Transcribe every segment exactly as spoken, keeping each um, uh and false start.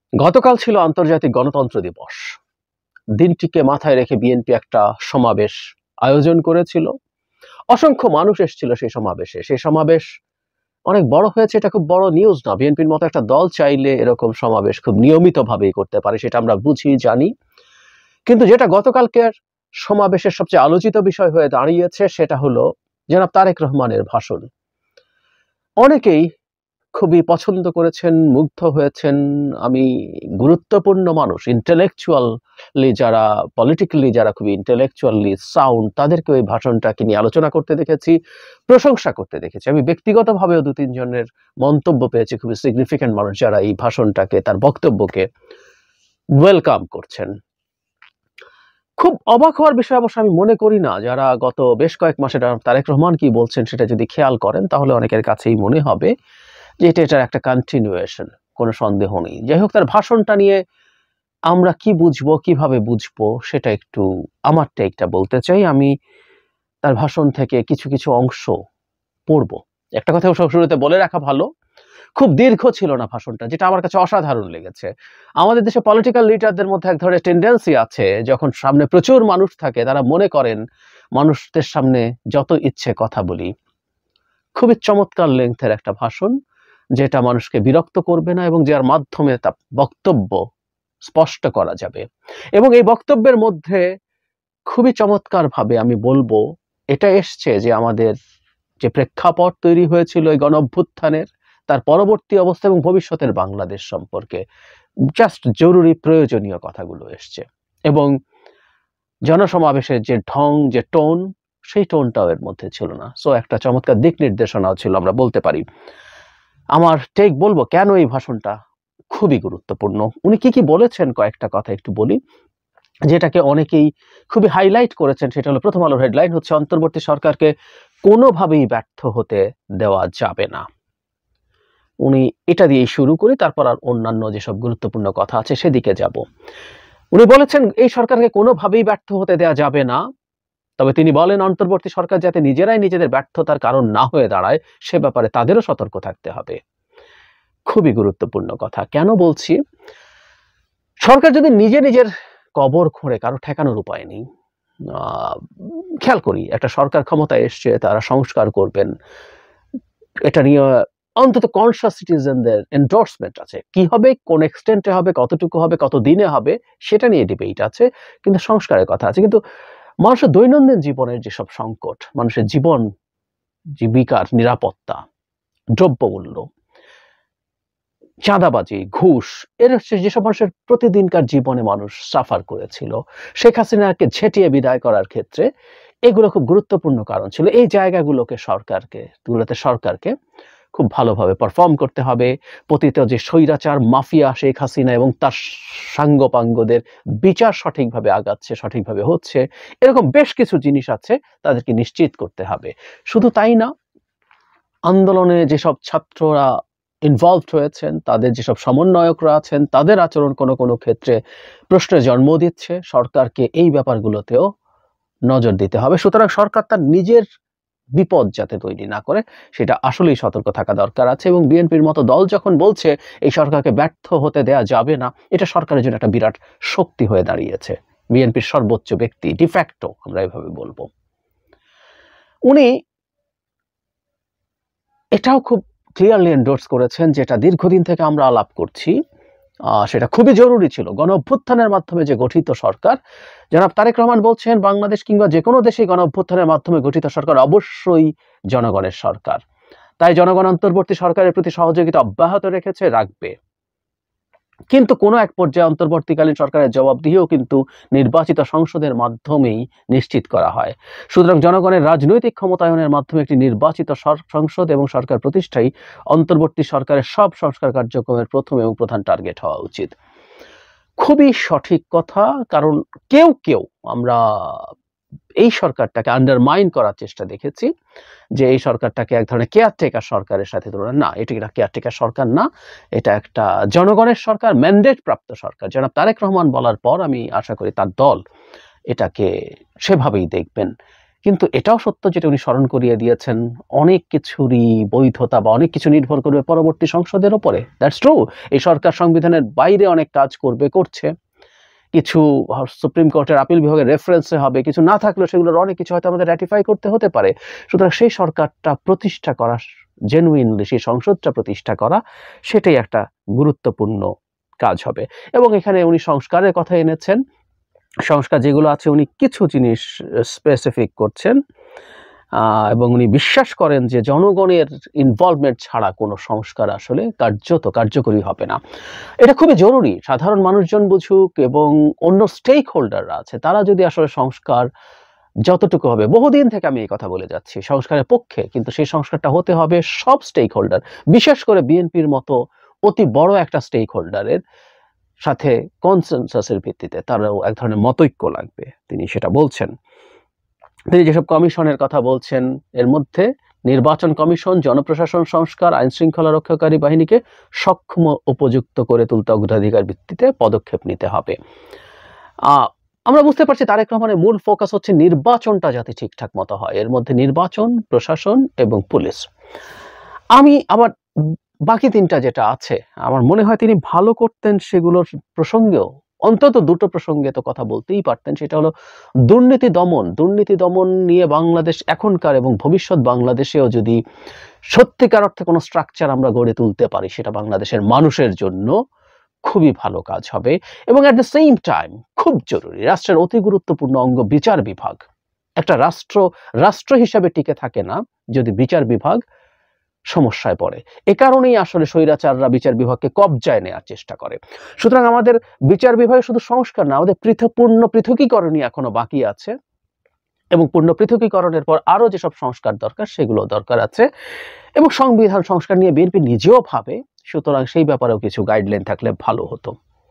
গতকাল ছিল আন্তর্জাতিক গণতন্ত্র দিবস। দিনটিকে মাথায় রেখে বিএনপি একটা সমাবেশ আয়োজন করেছিল। অসংখ্য মানুষ এসেছিল সেই সমাবেশে। সেই সমাবেশ অনেক বড় হয়েছে, এটা খুব বড় নিউজ না। বিএনপির মতো একটা দল চাইলে এরকম সমাবেশ খুব নিয়মিতভাবেই করতে পারে, সেটা আমরা বুঝি, জানি। কিন্তু যেটা গতকালকের সমাবেশের সবচেয়ে আলোচিত বিষয় হয়ে দাঁড়িয়েছে সেটা হলো জনাব তারেক রহমানের ভাষণ। অনেকেই খুবই পছন্দ করেছেন, মুগ্ধ হয়েছেন। আমি গুরুত্বপূর্ণ মানুষ, ইন্টেলেকচুয়ালি যারা, পলিটিক্যালি যারা খুবই ইন্টেলেকচুয়ালি সাউন্ড, তাদেরকে ওই ভাষণটাকে নিয়ে আলোচনা করতে দেখেছি, প্রশংসা করতে দেখেছি। আমি ব্যক্তিগতভাবেও দু তিনজনের মন্তব্য পেয়েছি, খুবই সিগনিফিক্যান্ট মানুষ যারা এই ভাষণটাকে, তার বক্তব্যকে ওয়েলকাম করছেন। খুব অবাক হওয়ার বিষয় অবশ্য আমি মনে করি না। যারা গত বেশ কয়েক মাসে তারেক রহমান কি বলছেন সেটা যদি খেয়াল করেন তাহলে অনেকের কাছেই মনে হবে যে এটা এটার একটা কন্টিনিউয়েশন, কোনো সন্দেহ নেই। যাই হোক, তার ভাষণটা নিয়ে আমরা কি বুঝবো, কিভাবে বুঝবো, সেটা একটু আমার টেকটা বলতে চাই। আমি তার ভাষণ থেকে কিছু কিছু অংশ পড়ব। একটা কথা শুরুতে বলে রাখা ভালো, খুব দীর্ঘ ছিল না ভাষণটা, যেটা আমার কাছে অসাধারণ লেগেছে। আমাদের দেশে পলিটিক্যাল লিডারদের মধ্যে এক ধরনের টেন্ডেন্সি আছে, যখন সামনে প্রচুর মানুষ থাকে তারা মনে করেন মানুষদের সামনে যত ইচ্ছে কথা বলি। খুবই চমৎকার লেংথের একটা ভাষণ, যেটা মানুষকে বিরক্ত করবে না এবং যার মাধ্যমে তার বক্তব্য স্পষ্ট করা যাবে। এবং এই বক্তব্যের মধ্যে খুবই চমৎকার ভাবে আমি বলবো এটা এসছে যে আমাদের যে প্রেক্ষাপট তৈরি হয়েছিল এই গণ অভ্যুত্থানের, তার পরবর্তী অবস্থা এবং ভবিষ্যতের বাংলাদেশ সম্পর্কে জাস্ট জরুরি প্রয়োজনীয় কথাগুলো এসছে। এবং জনসমাবেশের যে ঢং, যে টোন, সেই টোনটাও এর মধ্যে ছিল না। সো একটা চমৎকার দিক নির্দেশনাও ছিল, আমরা বলতে পারি। আমার টেক বলবো কেন এই ভাষণটা খুবই গুরুত্বপূর্ণ। উনি কি কি বলেছেন কয়েকটা কথা একটু বলি, যেটাকে অনেকেই খুবই হাইলাইট করেছেন। সেটা হলো, প্রথম আলোর হেডলাইন হচ্ছে অন্তর্বর্তী সরকারকে কোনোভাবেই ব্যর্থ হতে দেওয়া যাবে না। উনি এটা দিয়েই শুরু করি, তারপর আর অন্যান্য যেসব গুরুত্বপূর্ণ কথা আছে সেদিকে যাব। উনি বলেছেন এই সরকারকে কোনোভাবেই ব্যর্থ হতে দেওয়া যাবে না। তবে তিনি বলেন অন্তর্বর্তী সরকার যাতে নিজেরাই নিজেদের ব্যর্থতার কারণ না হয়ে দাঁড়ায় সে ব্যাপারে তাদেরও সতর্ক থাকতে হবে। খুবই গুরুত্বপূর্ণ কথা। কেন বলছি? সরকার যদি নিজে নিজের কবর খোঁড়ে, কারো ঠেকানোর উপায় নেই। খেয়াল করি, একটা সরকার ক্ষমতায় এসছে, তারা সংস্কার করবেন, এটা নিয়ে অন্তত কনসাস সিটিজেনদের এন্ডোর্সমেন্ট আছে। কি হবে, কোন এক্সটেন্টে হবে, কতটুকু হবে, কত দিনে হবে, সেটা নিয়ে ডিবেট আছে, কিন্তু সংস্কারের কথা আছে। কিন্তু মানুষের দৈনন্দিন জীবনের যেসব সংকট, মানুষের জীবন জীবিকার নিরাপত্তা, দ্রব্যমূল্য, চাঁদাবাজি, ঘুষ, এর যেসব মানুষের প্রতিদিনকার জীবনে মানুষ সাফার করেছিল, শেখ হাসিনাকে ঝেঁটিয়ে বিদায় করার ক্ষেত্রে এগুলো খুব গুরুত্বপূর্ণ কারণ ছিল। এই জায়গাগুলোকে সরকারকে তুলতে সরকারকে খুব ভালোভাবে পারফর্ম করতে হবে। পতিত যে স্বৈরাচার মাফিয়া শেখ হাসিনা এবং তার সাঙ্গপাঙ্গদের বিচার সঠিকভাবে আগাচ্ছে, সঠিকভাবে হচ্ছে, এরকম বেশ কিছু জিনিস আছে, তাদেরকে নিশ্চিত করতে হবে। শুধু তাই না, আন্দোলনে যেসব ছাত্ররা ইনভলভড হয়েছেন, তাদের যেসব সমন্বয়করা আছেন, তাদের আচরণ কোনো কোনো ক্ষেত্রে প্রশ্নের জন্ম দিচ্ছে। সরকারকে এই ব্যাপারগুলোতেও নজর দিতে হবে। সুতরাং সরকার তার নিজের বিপদ যাতে তৈরি না করে সেটা আসলেই সতর্ক থাকা দরকার আছে। এবং বিএনপির মতো দল যখন বলছে এই সরকারকে ব্যর্থ হতে দেয়া যাবে না, এটা সরকারের জন্য একটা বিরাট শক্তি হয়ে দাঁড়িয়েছে। বিএনপির সর্বোচ্চ ব্যক্তি, ডিফ্যাক্টো আমরা এভাবে বলবো। উনি এটাও খুব ক্লিয়ারলি এন্ডোর্স করেছেন, যেটা দীর্ঘদিন থেকে আমরা আলাপ করছি, সেটা খুবই জরুরি ছিল। গণ অভ্যুত্থানের মাধ্যমে যে গঠিত সরকার, জনাব তারেক রহমান বলছেন বাংলাদেশ কিংবা যে কোনো দেশেই গণ অভ্যুত্থানের মাধ্যমে গঠিত সরকার অবশ্যই জনগণের সরকার। তাই জনগণ অন্তর্বর্তী সরকারের প্রতি সহযোগিতা অব্যাহত রেখেছে, রাখবে। কিন্তু কোনো এক পর্যায়ে অন্তর্বর্তীকালীন সরকারের জবাবদিহিও কিন্তু নির্বাচিত সংসদের মাধ্যমেই নিশ্চিত করা হয়। সুতরাং জনগণের রাজনৈতিক ক্ষমতায়নের মাধ্যমে একটি নির্বাচিত সংসদ এবং সরকার প্রতিষ্ঠাই অন্তর্বর্তী সরকারের সব সংস্কার কার্যক্রমের প্রথম এবং প্রধান টার্গেট হওয়া উচিত। খুবই সঠিক কথা। কারণ কেউ কেউ আমরা এই সরকারটাকে আন্ডারমাইন করার চেষ্টা দেখেছি, যে এই সরকারটাকে এক ধরনের কেয়ারটেকার সরকারের সাথে তুলনা। না, এটা একটা কেয়ারটেকার সরকার না, এটা একটা জনগণের সরকার, ম্যান্ডেট প্রাপ্ত সরকার। জনাব তারেক রহমান বলার পর আমি আশা করি তার দল এটাকে সেভাবেই দেখবেন। কিন্তু এটাও সত্য যেটা উনি স্মরণ করিয়ে দিয়েছেন, অনেক কিছুরই বৈধতা বা অনেক কিছু নির্ভর করবে পরবর্তী সংসদের উপরে। That's true. এই সরকার সংবিধানের বাইরে অনেক কাজ করবে, করছে। কিছু সুপ্রিম কোর্টের আপিল বিভাগের রেফারেন্সে হবে, কিছু না থাকলেও সেগুলোর অনেক কিছু হয়তো আমাদের র্যাটিফাই করতে হতে পারে। সুতরাং সেই সরকারটা প্রতিষ্ঠা করা, জেনুইনলি সেই সংসদটা প্রতিষ্ঠা করা, সেটাই একটা গুরুত্বপূর্ণ কাজ হবে। এবং এখানে উনি সংস্কারের কথা এনেছেন। সংস্কার যেগুলো আছে উনি কিছু জিনিস স্পেসিফিক করছেন, এবং উনি বিশ্বাস করেন যে জনগণের ইনভলভমেন্ট ছাড়া কোনো সংস্কার আসলে কার্যত কার্যকরী হবে না। এটা খুবই জরুরি। সাধারণ মানুষজন বুঝুক এবং অন্য স্টেক হোল্ডাররা আছে, তারা যদি আসলে সংস্কার যতটুকু হবে, বহুদিন থেকে আমি এই কথা বলে যাচ্ছি সংস্কারের পক্ষে, কিন্তু সেই সংস্কারটা হতে হবে সব স্টেক হোল্ডার, বিশেষ করে বিএনপির মতো অতি বড় একটা স্টেক হোল্ডারের সাথে কনসেনসাসের ভিত্তিতে তারাও এক ধরনের মতৈক্য লাগবে, তিনি সেটা বলছেন। তিনি যেসব কমিশনের কথা বলছেন, এর মধ্যে নির্বাচন কমিশন, জনপ্রশাসন সংস্কার, আইন শৃঙ্খলা রক্ষাকারী বাহিনীকে সক্ষম উপযুক্ত করে তুলতে অগ্রাধিকার ভিত্তিতে পদক্ষেপ নিতে হবে। আমরা বুঝতে পারছি তারেক রহমানের মূল ফোকাস হচ্ছে নির্বাচনটা যাতে ঠিকঠাক মতো হয়, এর মধ্যে নির্বাচন, প্রশাসন এবং পুলিশ। আমি আবার বাকি তিনটা যেটা আছে আমার মনে হয় তিনি ভালো করতেন, সেগুলোর প্রসঙ্গেও অন্তত দুটো প্রসঙ্গে তো কথা বলতেই পারতেন। সেটা হলো দুর্নীতি দমন। দুর্নীতি দমন নিয়ে বাংলাদেশ এখনকার এবং ভবিষ্যৎ বাংলাদেশেও যদি সত্যিকার অর্থে কোনো স্ট্রাকচার আমরা গড়ে তুলতে পারি, সেটা বাংলাদেশের মানুষের জন্য খুবই ভালো কাজ হবে। এবং অ্যাট দ্য সেম টাইম খুব জরুরি, রাষ্ট্রের অতি গুরুত্বপূর্ণ অঙ্গ বিচার বিভাগ। একটা রাষ্ট্র রাষ্ট্র হিসাবে টিকে থাকে না যদি বিচার বিভাগ সমস্যায় পড়ে। এ কারণেই আসলে স্বৈরাচাররা বিচার বিভাগকে কবজায় নেওয়ার চেষ্টা করে। সুতরাং আমাদের বিচার বিভাগে শুধু সংস্কার না, আমাদের পৃথক পূর্ণ পৃথকীকরণই এখনো বাকি আছে, এবং পূর্ণ পৃথকীকরণের পর আরো যেসব সংস্কার দরকার সেগুলো দরকার আছে। এবং সংবিধান সংস্কার নিয়ে বিএনপি নিজেও ভাবে, সুতরাং সেই ব্যাপারেও কিছু গাইডলাইন থাকলে ভালো হতো।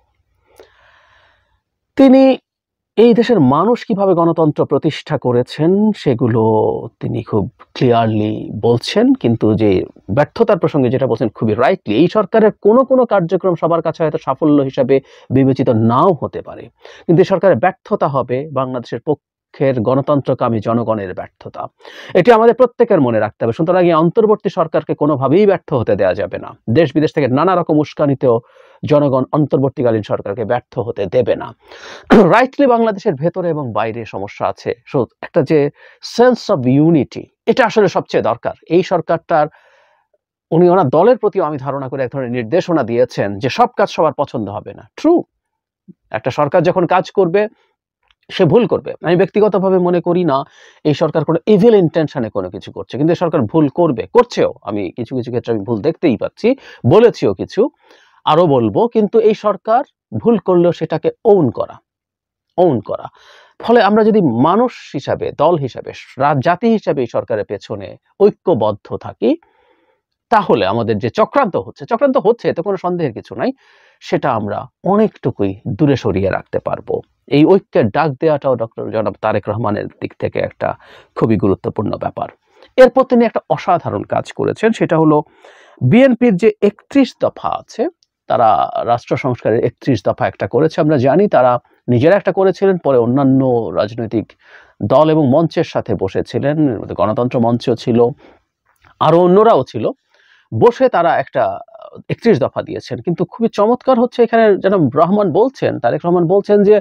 তিনি এই দেশের মানুষ কিভাবে গণতন্ত্র প্রতিষ্ঠা করেছেন সেগুলো তিনি খুব ক্লিয়ারলি বলছেন, কিন্তু যে ব্যর্থতার প্রসঙ্গে যেটা বলছেন খুবই রাইটলি, এই সরকারের কোনো কোনো কার্যক্রম সবার কাছে হয়তো সাফল্য হিসাবে বিবেচিত নাও হতে পারে, কিন্তু এই সরকারের ব্যর্থতা হবে বাংলাদেশের পক্ষের গণতন্ত্রকামী জনগণের ব্যর্থতা। এটি আমাদের প্রত্যেকের মনে রাখতে হবে। সুতরাং এই অন্তর্বর্তী সরকারকে কোনোভাবেই ব্যর্থ হতে দেওয়া যাবে না। দেশ বিদেশ থেকে নানা রকম উস্কানিতেও জনগণ অন্তর্বর্তীকালীন সরকারকে ব্যর্থ হতে দেবে না। রাইটলি বাংলাদেশের ভেতরে এবং বাইরে সমস্যা আছে, সো একটা যে সেন্স অফ ইউনিটি, এটা আসলে সবচেয়ে দরকার। এই সরকারটার উনি ওনার দলের প্রতি আমি ধারণা করে এক ধরনের নির্দেশনা দিয়েছেন যে সব কাজ সবার পছন্দ হবে না। ট্রু, একটা সরকার যখন কাজ করবে সে ভুল করবে। আমি ব্যক্তিগতভাবে মনে করি না এই সরকার কোনো ইভিল ইন্টেনশনে কোনো কিছু করছে, কিন্তু এই সরকার ভুল করবে, করছেও। আমি কিছু কিছু ক্ষেত্রে আমি ভুল দেখতেই পাচ্ছি, বলেছিও কিছু, আরো বলবো। কিন্তু এই সরকার ভুল করলেও সেটাকে ওন করা ওন করা ফলে আমরা যদি মানুষ হিসাবে, দল হিসাবে, জাতি হিসাবে এই সরকারের পেছনে ঐক্যবদ্ধ থাকি, তাহলে আমাদের যে চক্রান্ত হচ্ছে চক্রান্ত হচ্ছে এতে কোনো সন্দেহের কিছু নাই, সেটা আমরা অনেকটুকুই দূরে সরিয়ে রাখতে পারবো। এই ঐক্যের ডাক দেওয়াটাও ডক্টর জনাব তারেক রহমানের দিক থেকে একটা খুবই গুরুত্বপূর্ণ ব্যাপার। এরপর তিনি একটা অসাধারণ কাজ করেছেন, সেটা হলো বিএনপির যে একত্রিশ দফা আছে, তারা রাষ্ট্র সংস্কারের একত্রিশ দফা একটা করেছে। আমরা জানি তারা নিজেরা একটা করেছিলেন, পরে অন্যান্য রাজনৈতিক দল এবং মঞ্চের সাথে বসেছিলেন, গণতন্ত্র মঞ্চ ছিল, আরো অন্যরাও ছিল, বসে তারা একটা একত্রিশ দফা দিয়েছেন। কিন্তু খুবই চমৎকার হচ্ছে এখানে যেন রহমান বলছেন, তারেক রহমান বলছেন যে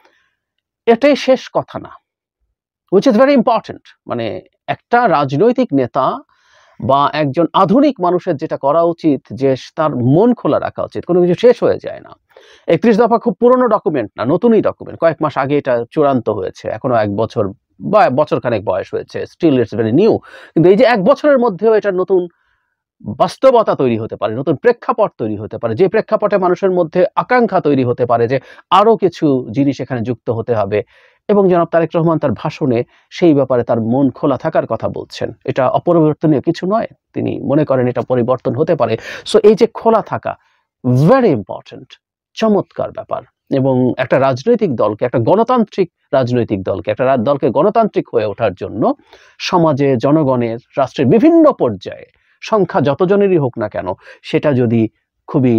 এটাই শেষ কথা না, which is very important। মানে একটা রাজনৈতিক নেতা বা একজন আধুনিক মানুষের যেটা করা উচিত যে তার মন খোলা রাখা উচিত, কোনো কিছু শেষ হয়ে যায় না। একত্রিশ দফা খুব পুরনো ডকুমেন্ট না, নতুনই ডকুমেন্ট, কয়েক মাস আগে এটা চূড়ান্ত হয়েছে, এখনো এক বছর বা বছর খানেক বয়স হয়েছে, স্টিল ইটস ভেরি নিউ। কিন্তু এই যে এক বছরের মধ্যেও এটা নতুন বাস্তবতা তৈরি হতে পারে, নতুন প্রেক্ষাপট তৈরি হতে পারে, যে প্রেক্ষাপটে মানুষের মধ্যে আকাঙ্ক্ষা তৈরি হতে পারে যে আরো কিছু জিনিস এখানে যুক্ত হতে হবে। এবং জনাব তারেক রহমান তার ভাষণে সেই ব্যাপারে তার মন খোলা থাকার কথা বলছেন, এটা অপরিবর্তনীয় কিছু নয়, তিনি মনে করেন এটা পরিবর্তন হতে পারে। সো এই যে খোলা থাকা ভেরি ইম্পর্টেন্ট, চমৎকার ব্যাপার। এবং একটা রাজনৈতিক দলকে, একটা গণতান্ত্রিক রাজনৈতিক দলকে, একটা দলকে গণতান্ত্রিক হয়ে ওঠার জন্য সমাজে, জনগণের, রাষ্ট্রের বিভিন্ন পর্যায়ে সংখ্যা যতজনেরই হোক না কেন, সেটা যদি খুবই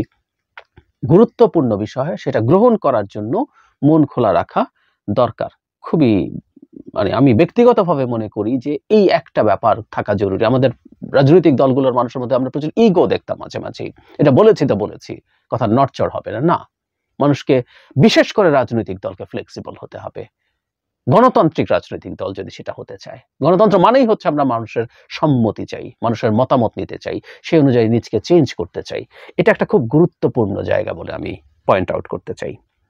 গুরুত্বপূর্ণ বিষয় হয়, সেটা গ্রহণ করার জন্য মন খোলা রাখা দরকার, খুবই মানে আমি ব্যক্তিগতভাবে মনে করি যে এই একটা ব্যাপার থাকা জরুরি। আমাদের রাজনৈতিক দলগুলোর মানুষের মধ্যে আমরা প্রচুর ইগো দেখতাম মাঝে মাঝে, এটা বলেছি তো বলেছি, কথা নড়চড় হবে না। না, মানুষকে, বিশেষ করে রাজনৈতিক দলকে ফ্লেক্সিবল হতে হবে। গণতান্ত্রিক রাজনৈতিক দল যদি সেটা হতে চায়, গণতন্ত্র মানেই হচ্ছে আমরা মানুষের সম্মতি চাই, মানুষের মতামত নিতে চাই, সেই অনুযায়ী নিজকে চেঞ্জ করতে চাই। এটা একটা খুব গুরুত্বপূর্ণ জায়গা বলে আমি পয়েন্ট আউট করতে চাই।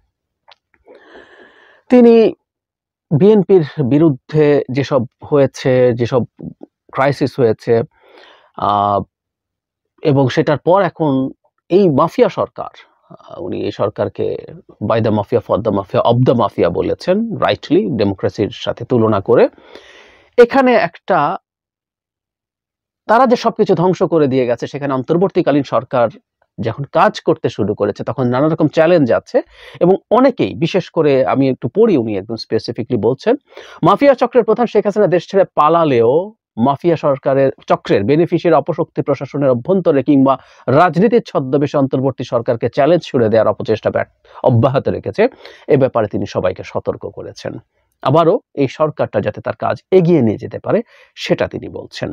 তিনি বিএনপির বিরুদ্ধে যেসব হয়েছে, যেসব ক্রাইসিস হয়েছে, এবং সেটার পর এখন এই মাফিয়া সরকার, উনি এই সরকারকে by the mafia for the mafia of the mafia বলেছেন, রাইটলি, ডেমোক্রেসির সাথে তুলনা করে। এখানে একটা, তারা যে সবকিছু ধ্বংস করে দিয়ে গেছে, সেখানে অন্তর্বর্তীকালীন সরকার যখন কাজ করতে শুরু করেছে তখন নানা রকম চ্যালেঞ্জ আছে, এবং অনেকেই, বিশেষ করে আমি একটু পড়ি, উনি একদম স্পেসিফিকলি বলছেন, মাফিয়া চক্রের প্রধান শেখ হাসিনা দেশ ছেড়ে পালালেও মাফিয়া সরকারের চক্রের বেনিফিশিয়ারি অপশক্তি প্রশাসনের অভ্যন্তরে কিংবা রাজনীতির ছদ্মবেশে অন্তর্বর্তী সরকারকে চ্যালেঞ্জ ছুড়ে দেওয়ার অপচেষ্টা অব্যাহত রেখেছে। এ ব্যাপারে তিনি সবাইকে সতর্ক করেছেন। আবারও এই সরকারটা যাতে তার কাজ এগিয়ে নিয়ে যেতে পারে সেটা তিনি বলছেন।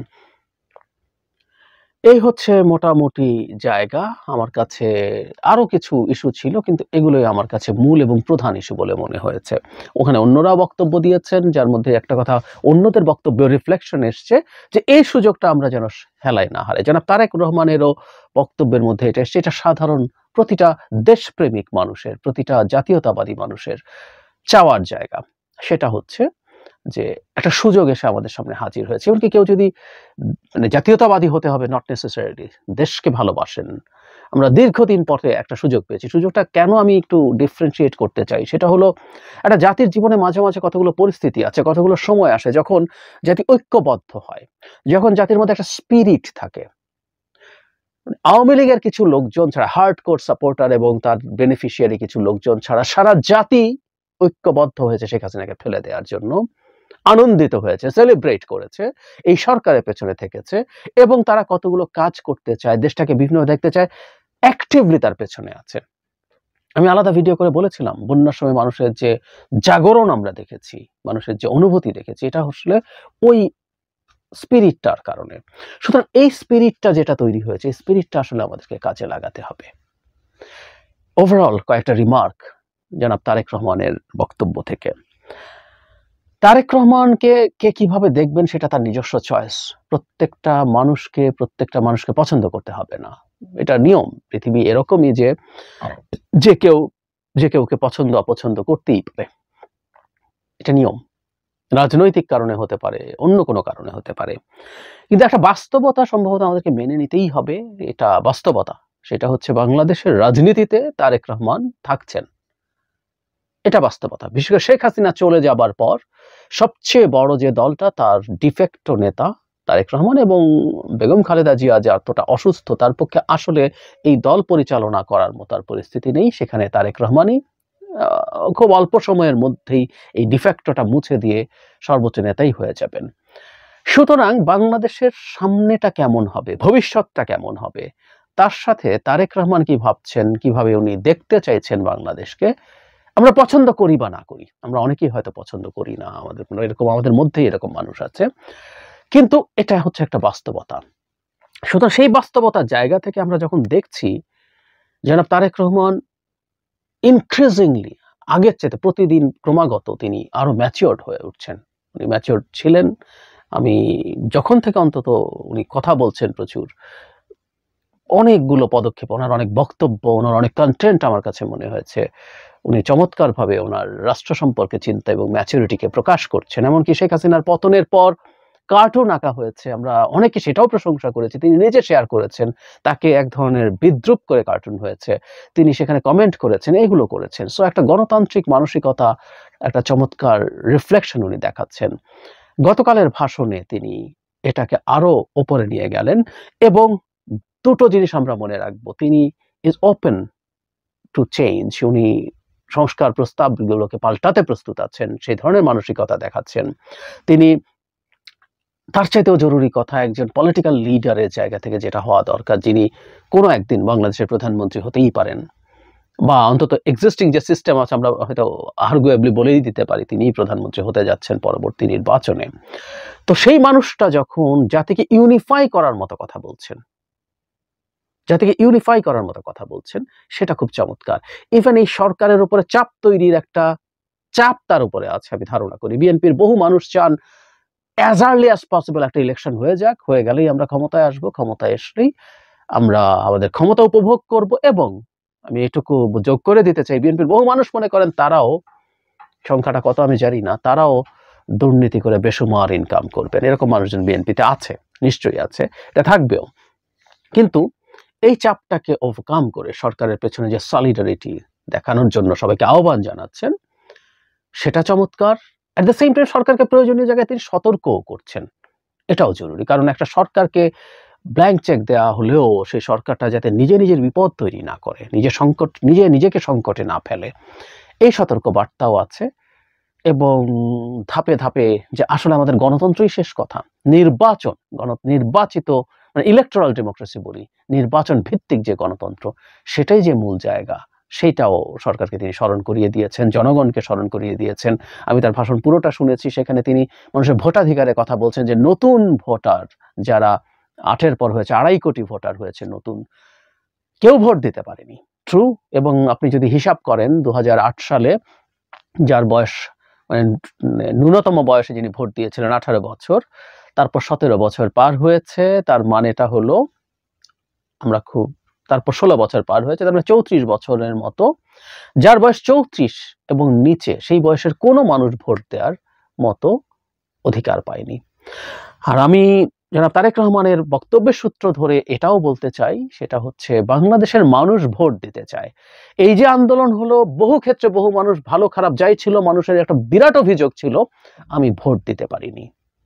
এই হচ্ছে মোটামুটি জায়গা। আমার কাছে আরো কিছু ইস্যু ছিল, কিন্তু এগুলোই আমার কাছে মূল এবং প্রধান ইস্যু বলে মনে হয়েছে। ওখানে অন্যরা বক্তব্য দিয়েছেন, যার মধ্যে একটা কথা অন্যদের বক্তব্য রিফ্লেকশন এসছে যে এই সুযোগটা আমরা যেন হেলায় না হারাই। জনাব তারেক রহমানেরও বক্তব্যের মধ্যে এটা এসছে, এটা সাধারণ প্রতিটা দেশপ্রেমিক মানুষের, প্রতিটা জাতীয়তাবাদী মানুষের চাওয়ার জায়গা। সেটা হচ্ছে যে একটা সুযোগ এসে আমাদের সামনে হাজির হয়েছে। এমনকি কেউ যদি মানে জাতীয়তাবাদী হতে হবে নট নেসেসারিলি, দেশকে ভালোবাসেন, আমরা দীর্ঘদিন পরে একটা সুযোগ পেয়েছি। সুযোগটা কেন আমি একটু ডিফারেন্সিয়েট করতে চাই, সেটা হলো একটা জাতির জীবনে মাঝে মাঝে কতগুলো পরিস্থিতি আছে, কতগুলো সময় আসে যখন জাতি ঐক্যবদ্ধ হয়, যখন জাতির মধ্যে একটা স্পিরিট থাকে। আওয়ামী লীগের কিছু লোকজন ছাড়া, হার্ডকোর সাপোর্টার এবং তার বেনিফিশিয়ারি কিছু লোকজন ছাড়া সারা জাতি ঐক্যবদ্ধ হয়েছে শেখ হাসিনাকে ফেলে দেওয়ার জন্য, আনন্দিত হয়েছে, সেলিব্রেট করেছে, এই সরকারের পেছনে থেকেছে, এবং তারা কতগুলো কাজ করতে চায়, দেশটাকে বিভিন্নভাবে দেখতে চায়, অ্যাক্টিভলি তার পেছনে আছে। আমি আলাদা ভিডিও করে বলেছিলাম, বন্যার সময় মানুষের যে জাগরণ আমরা দেখেছি, মানুষের যে অনুভূতি দেখেছি, এটা আসলে ওই স্পিরিটটার কারণে। সুতরাং এই স্পিরিটটা যেটা তৈরি হয়েছে, এই স্পিরিটটা আসলে আমাদেরকে কাজে লাগাতে হবে। ওভারঅল কয়েকটা রিমার্ক জনাব তারেক রহমানের বক্তব্য থেকে। তারেক রহমানকে কে কিভাবে দেখবেন সেটা তার নিজস্ব চয়েস। প্রত্যেকটা মানুষকে প্রত্যেকটা মানুষকে পছন্দ করতে হবে না, এটা নিয়ম। পৃথিবী এরকমই যে যে কেউ যে কেউকে পছন্দ অপছন্দ করতেই পারে, এটা নিয়ম। রাজনৈতিক কারণে হতে পারে, অন্য কোনো কারণে হতে পারে, কিন্তু একটা বাস্তবতা সম্ভবত আমাদেরকে মেনে নিতেই হবে। এটা বাস্তবতা, সেটা হচ্ছে বাংলাদেশের রাজনীতিতে তারেক রহমান থাকছেন, এটা বাস্তবতা। বিশেষ করে শেখ হাসিনা চলে যাবার পর সবচেয়ে বড় যে দলটা, তার ডিফেক্টো নেতা তারেক রহমান, এবং বেগম খালেদা জিয়া যে এতটা অসুস্থ, তার পক্ষে আসলে এই দল পরিচালনা করার মতো আর পরিস্থিতি নেই। সেখানে তারেক রহমানই খুব অল্প সময়ের মধ্যেই এই ডিফেক্টটা মুছে দিয়ে সর্বোচ্চ নেতাই হয়ে যাবেন। সুতরাং বাংলাদেশের সামনেটা কেমন হবে, ভবিষ্যৎটা কেমন হবে, তার সাথে তারেক রহমান কি ভাবছেন, কিভাবে উনি দেখতে চাইছেন বাংলাদেশকে, আমরা পছন্দ করি বা না করি, আমরা অনেকেই হয়তো পছন্দ করি না, আমাদের এরকম আমাদের মধ্যেই এরকম মানুষ আছে, কিন্তু এটা হচ্ছে একটা বাস্তবতা। সুতরাং সেই বাস্তবতার জায়গা থেকে আমরা যখন দেখছি জনাব তারেক রহমান ইনক্রিজিংলি আগের চেয়ে প্রতিদিন ক্রমাগত তিনি আরো ম্যাচিওরড হয়ে উঠছেন। উনি ম্যাচিওরড ছিলেন, আমি যখন থেকে অন্তত উনি কথা বলছেন প্রচুর, অনেকগুলো পদক্ষেপ, ওনার অনেক বক্তব্য, ওনার অনেক কন্টেন্ট আমার কাছে মনে হয়েছে উনি চমৎকারভাবে ওনার রাষ্ট্র সম্পর্কে চিন্তা এবং ম্যাচুরিটিকে প্রকাশ করছেন। এমনকি শেখ হাসিনার পতনের পর কার্টুন আঁকা হয়েছে, আমরা অনেকে সেটাও প্রশংসা করেছি, তিনি নিজে শেয়ার করেছেন, তাকে এক ধরনের বিদ্রুপ করে কার্টুন হয়েছে, তিনি সেখানে কমেন্ট করেছেন, এগুলো করেছেন। সো একটা গণতান্ত্রিক মানসিকতা, একটা চমৎকার রিফ্লেকশন উনি দেখাচ্ছেন। গতকালের ভাষণে তিনি এটাকে আরো উপরে নিয়ে গেলেন, এবং দুটো জিনিস আমরা মনে রাখবো, তিনি ইজ ওপেন টু চেঞ্জ, উনি সংস্কার প্রস্তাবগুলোকে পাল্টাতে প্রস্তুত আছেন, সেই ধরনের মানসিকতা দেখাচ্ছেন। তিনি তার চাইতেও জরুরি কথা, একজন পলিটিক্যাল লিডারের জায়গা থেকে যেটা হওয়া দরকার, যিনি কোনো একদিন বাংলাদেশের প্রধানমন্ত্রী হতেই পারেন, বা অন্তত এক্সিস্টিং যে সিস্টেম আছে আমরা হয়তো আর্গুয়েবলি বলেই দিতে পারি তিনিই প্রধানমন্ত্রী হতে যাচ্ছেন পরবর্তী নির্বাচনে। তো সেই মানুষটা যখন জাতিকে ইউনিফাই করার মতো কথা বলছেন, জাতিকে ইউনিফাই করার মতো কথা বলছেন, সেটা খুব চমৎকার। ইভেন এই সরকারের উপরে চাপ তৈরির একটা চাপ তার উপরে আছে আমি ধারণা করি। বিএনপির বহু মানুষ চান অ্যাজ আর্লি অ্যাজ পসিবল একটা ইলেকশন হয়ে যাক, হয়ে গেলেই আমরা ক্ষমতায় আসবো, ক্ষমতায় আসলেই আমরা আমাদের ক্ষমতা উপভোগ করব। এবং আমি এটুকু যোগ করে দিতে চাই, বিএনপির বহু মানুষ মনে করেন তারাও, সংখ্যাটা কত আমি জানি না, তারাও দুর্নীতি করে বেসুমার ইনকাম করবেন। এরকম মানুষজন বিএনপিতে আছে, নিশ্চয়ই আছে, এটা থাকবেও। কিন্তু এই চাপটাকে ওভারকাম করে সরকারের পেছনে যে সলিডারিটি দেখানোর জন্য সবাইকে আহ্বান জানাচ্ছেন, সেটা চমৎকার। অ্যাট দ্য সেম টাইম সরকারকে প্রয়োজনীয় জায়গায় তিনি সতর্কও করছেন, এটাও জরুরি। কারণ একটা সরকারকে ব্ল্যাঙ্ক চেক দেওয়া হলেও সেই সরকারটা যাতে নিজে নিজের বিপদ তৈরি না করে, নিজে সংকট নিজে নিজেকে সংকটে না ফেলে, এই সতর্ক বার্তাও আছে। এবং ধাপে ধাপে যে আসলে আমাদের গণতন্ত্রই শেষ কথা, নির্বাচন, গণ নির্বাচিত মানে ইলেকটোরাল ডেমোক্রেসি বলি, নির্বাচন ভিত্তিক যে গণতন্ত্র, সেটাই যে মূল জায়গা, সেইটাও সরকারকে তিনি স্মরণ করিয়ে দিয়েছেন, জনগণকে স্মরণ করিয়ে দিয়েছেন। আমি তার ভাষণ পুরোটা শুনেছি, সেখানে তিনি মানুষের ভোটাধিকারের কথা বলছেন, যে নতুন ভোটার যারা আটের পর হয়েছে, আড়াই কোটি ভোটার হয়েছে নতুন, কেউ ভোট দিতে পারেনি, ট্রু। এবং আপনি যদি হিসাব করেন দু হাজার আট সালে যার বয়স মানে ন্যূনতম বয়সে যিনি ভোট দিয়েছিলেন আঠারো বছর, তারপর সতেরো বছর পার হয়েছে, তার মানেটা হলো আমরা খুব তারপর ষোলো বছর পার হয়েছে, তার মানে চৌত্রিশ বছরের মতো যার বয়স চৌত্রিশ এবং নিচে, সেই বয়সের কোনো মানুষ ভোট দেওয়ার মতো অধিকার পায়নি। আর আমি জনাব তারেক রহমানের বক্তব্যের সূত্র ধরে এটাও বলতে চাই, সেটা হচ্ছে বাংলাদেশের মানুষ ভোট দিতে চায়। এই যে আন্দোলন হলো, বহু ক্ষেত্রে বহু মানুষ ভালো খারাপ যাই ছিল, মানুষের একটা বিরাট অভিযোগ ছিল আমি ভোট দিতে পারিনি।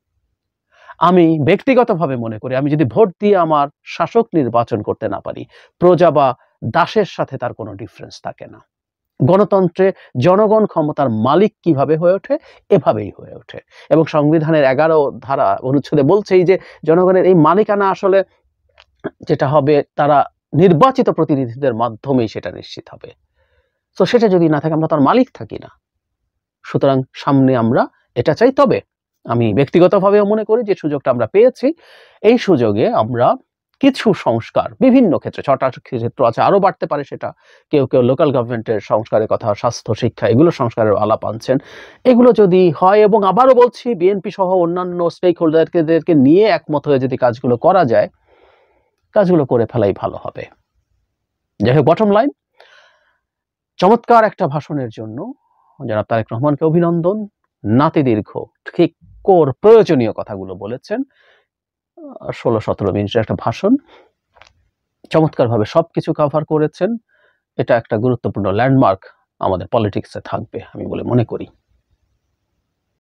আমি ব্যক্তিগতভাবে মনে করি আমি যদি ভোট দিয়ে আমার শাসক নির্বাচন করতে না পারি, প্রজা বা দাসের সাথে তার কোনো ডিফারেন্স থাকে না। গণতন্ত্রে জনগণ ক্ষমতার মালিক কিভাবে হয়ে ওঠে, এভাবেই হয়ে ওঠে। এবং সংবিধানের এগারো ধারা অনুচ্ছেদে বলছেই যে জনগণের এই মালিকানা আসলে যেটা হবে, তারা নির্বাচিত প্রতিনিধিদের মাধ্যমেই সেটা নিশ্চিত হবে। তো সেটা যদি না থাকে, আমরা তার মালিক থাকি না। সুতরাং সামনে আমরা এটা চাই। তবে আমি ব্যক্তিগতভাবেও মনে করি যে সুযোগটা আমরা পেয়েছি, এই সুযোগে আমরা কিছু সংস্কার বিভিন্ন ক্ষেত্রে, ছটা ক্ষেত্র আছে, আরো বাড়তে পারে সেটা। কেউ কেউ লোকাল গভর্নমেন্টের সংস্কারের কথা, স্বাস্থ্য, শিক্ষা, এগুলো সংস্কারের আলাপ আনছেন। এগুলো যদি হয়, এবং আবারও বলছি বিএনপি সহ অন্যান্য স্টেক হোল্ডারদেরকে নিয়ে একমত হয়ে যদি কাজগুলো করা যায়, কাজগুলো করে ফেলাই ভালো হবে। যাই হোক, বটম লাইন, চমৎকার একটা ভাষণের জন্য জনাব তারেক রহমানকে অভিনন্দন। নাতিদীর্ঘ ঠিক কোর প্রয়োজনীয় কথাগুলো বলেছেন, ষোলো সতেরো মিনিটের একটা ভাষণ, চমৎকারভাবে সবকিছু কভার করেছেন। এটা একটা গুরুত্বপূর্ণ ল্যান্ডমার্ক আমাদের পলিটিক্সে থাকবে আমি বলে মনে করি।